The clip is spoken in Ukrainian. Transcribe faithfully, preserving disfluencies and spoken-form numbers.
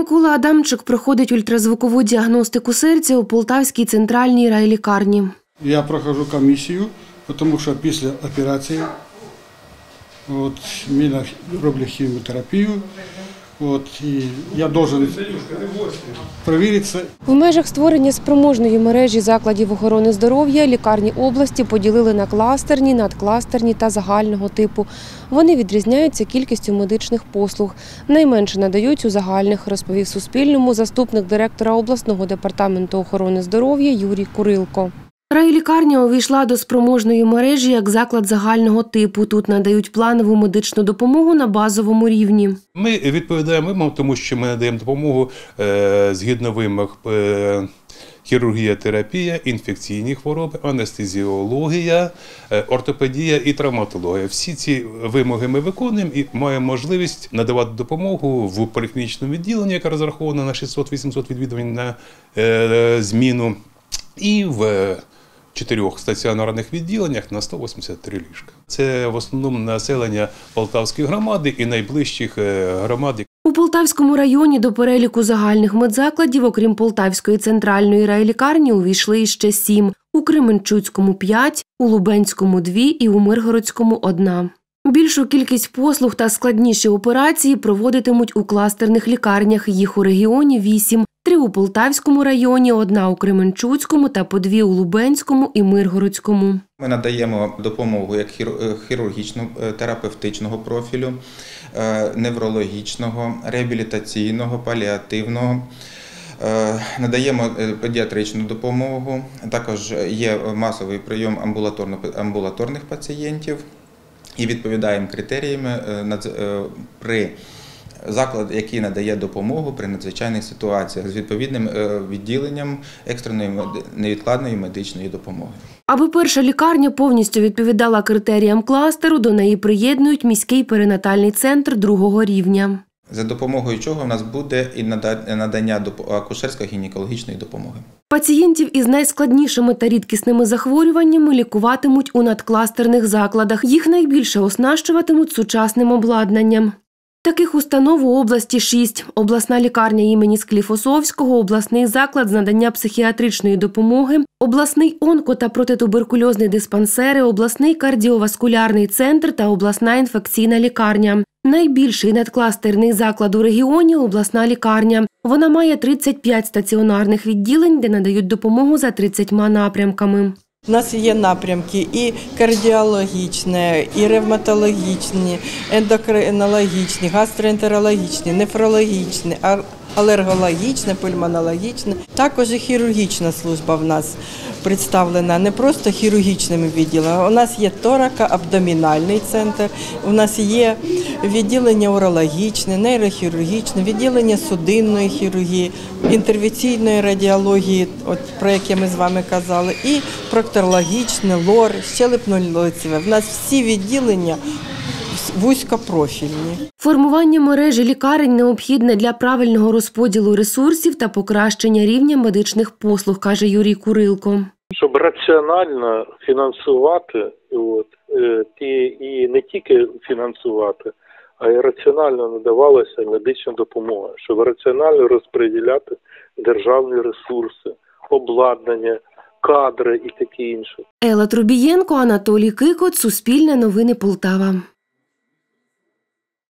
Микола Адамчик проходить ультразвукову діагностику серця у Полтавській центральній райлікарні. Я проходжу комісію, тому що після операції от, мені роблять хіміотерапію. От, і я должен перевіритися. В межах створення спроможної мережі закладів охорони здоров'я лікарні області поділили на кластерні, надкластерні та загального типу. Вони відрізняються кількістю медичних послуг. Найменше надають у загальних, розповів Суспільному заступник директора обласного департаменту охорони здоров'я Юрій Курилко. Райлікарня увійшла до спроможної мережі як заклад загального типу. Тут надають планову медичну допомогу на базовому рівні. Ми відповідаємо вимогам, тому що ми надаємо допомогу е, згідно вимог е, хірургія, терапія, інфекційні хвороби, анестезіологія, е, ортопедія і травматологія. Всі ці вимоги ми виконуємо і маємо можливість надавати допомогу в поліклінічному відділенні, яке розраховано на шістсот-вісімсот відвідувань на е, зміну, і в чотирьох стаціонарних відділеннях на сто вісімдесят три ліжка. Це в основному населення Полтавської громади і найближчих громад. У Полтавському районі до переліку загальних медзакладів, окрім Полтавської центральної райлікарні, увійшли іще сім. У Кременчуцькому – п'ять, у Лубенському – дві і у Миргородському – одна. Більшу кількість послуг та складніші операції проводитимуть у кластерних лікарнях. Їх у регіоні вісім. Три у Полтавському районі, одна у Кременчуцькому та по дві у Лубенському і Миргородському. Ми надаємо допомогу як хірургічного, терапевтичного профілю, неврологічного, реабілітаційного, паліативного. Надаємо педіатричну допомогу. Також є масовий прийом амбулаторних пацієнтів. І відповідаємо критеріями при закладі, який надає допомогу при надзвичайних ситуаціях з відповідним відділенням екстреної невідкладної медичної допомоги. Аби перша лікарня повністю відповідала критеріям кластеру, до неї приєднують міський перинатальний центр другого рівня. За допомогою чого в нас буде і надання акушерсько-гінекологічної допомоги. Пацієнтів із найскладнішими та рідкісними захворюваннями лікуватимуть у надкластерних закладах. Їх найбільше оснащуватимуть сучасним обладнанням. Таких установ у області шість. Обласна лікарня імені Скліфосовського, обласний заклад з надання психіатричної допомоги, обласний онко- та протитуберкульозний диспансери, обласний кардіоваскулярний центр та обласна інфекційна лікарня. Найбільший надкластерний заклад у регіоні – обласна лікарня. Вона має тридцять п'ять стаціонарних відділень, де надають допомогу за тридцятьма напрямками. У нас є напрямки і кардіологічні, і ревматологічні, ендокринологічні, гастроентерологічні, нефрологічні, алергологічне, пульмонологічне. Також і хірургічна служба в нас представлена не просто хірургічними відділами. У нас є торако-абдомінальний центр, у нас є відділення урологічне, нейрохірургічне, відділення судинної хірургії, інтервенційної радіології, от про яке ми з вами казали, і проктологічне, лор, щелепно-лицеве. У нас всі відділення вузькопрофільні. Формування мережі лікарень необхідне для правильного розподілу ресурсів та покращення рівня медичних послуг, каже Юрій Курилко. Щоб раціонально фінансувати, от, і, і не тільки фінансувати, а й раціонально надавалася медична допомога, щоб раціонально розподіляти державні ресурси, обладнання, кадри і таке інше. Елла Трубієнко, Анатолій Кикот, Суспільне новини Полтава.